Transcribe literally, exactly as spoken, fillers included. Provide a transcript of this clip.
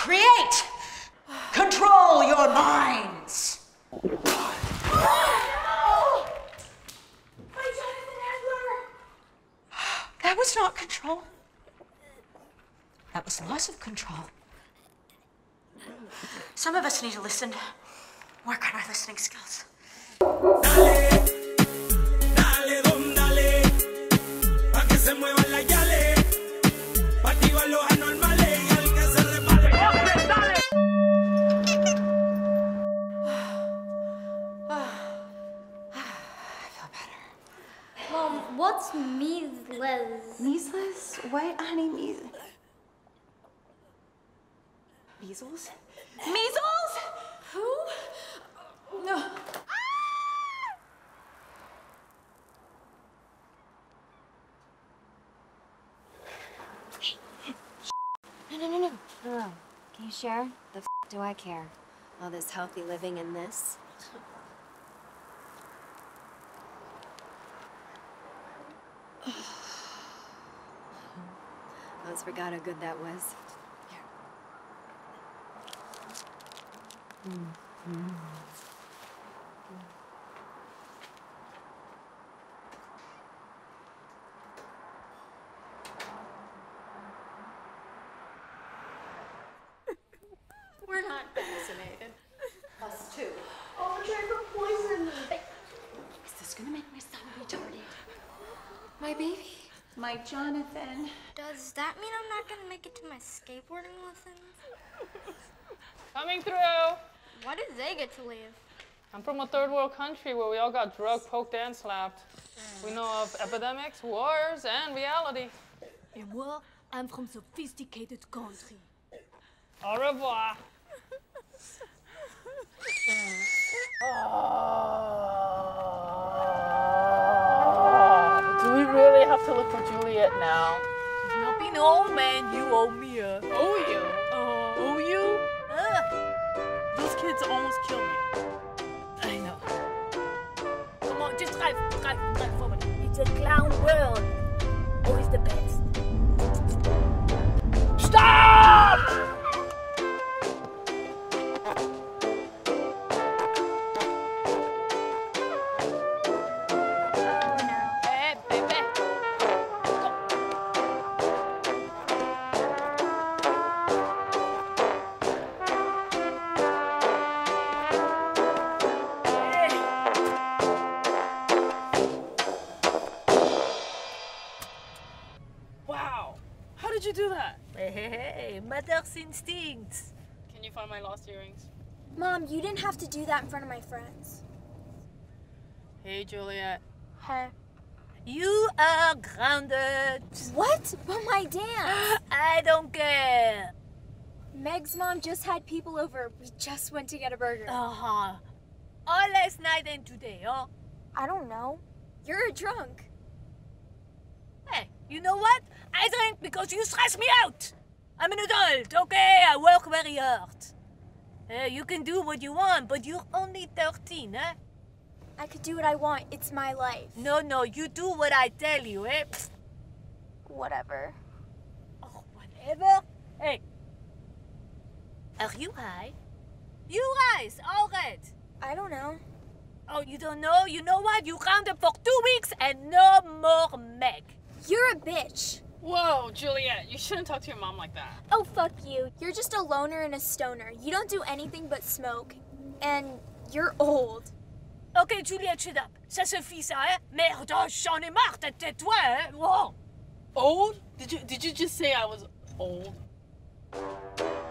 Create! Control your minds! That was not control. That was loss of control. Some of us need to listen, work on our listening skills. Dale, dale, don, dale, pa' que se muevan las yales, pa' activar los anormales y al que se repare. ¡Dale! I feel better. Mom, what's measles? Measles? What, honey? Measles? Measles? Measles? Who? No. No, no, no, no. Hello. Can you share? The f do I care? All this healthy living and this. I almost forgot how good that was. Here. Mm. Mm. We're not vaccinated. Us too. Oh, I'm trying to poison me. Is this gonna make my son retarded? My baby. My Jonathan. Does that mean I'm not gonna make it to my skateboarding lessons? Coming through. Why did they get to leave? I'm from a third world country where we all got drugged, poked, and slapped. We know of epidemics, wars, and reality. Et moi, I'm from sophisticated country. Au revoir. Do we really have to look for Juliet now? Not being old man, you owe me a. Oh, you? Uh, Oh, you? uh, Those kids almost killed me. I know. Come on, just drive, drive, drive forward. It's a clown world. Always the best. Stop! Hey, baby. Wow. How did you do that? Hey, hey, hey, mother's instincts. Can you find my lost earrings? Mom, you didn't have to do that in front of my friends. Hey, Juliet. Hey. You are grounded. What? But my dance. I don't care. Meg's mom just had people over. We just went to get a burger. Uh-huh. All last night and today, huh? I don't know. You're a drunk. Hey, you know what? I drink because you stress me out. I'm an adult, okay? I work very hard. Uh, you can do what you want, but you're only thirteen, eh? I could do what I want. It's my life. No, no, you do what I tell you, eh? Whatever. Oh, whatever. Hey. Are you high? You rise, all right. I don't know. Oh, you don't know? You know what? You grounded for two weeks and no more Meg. You're a bitch. Whoa, Juliet, you shouldn't talk to your mom like that. Oh, fuck you. You're just a loner and a stoner. You don't do anything but smoke. And you're old. Ok, Juliette, shut up. Ça suffit, ça, hein? Merde, j'en ai marre, tais-toi, hein? Wow. Old? Did you did you just say I was old?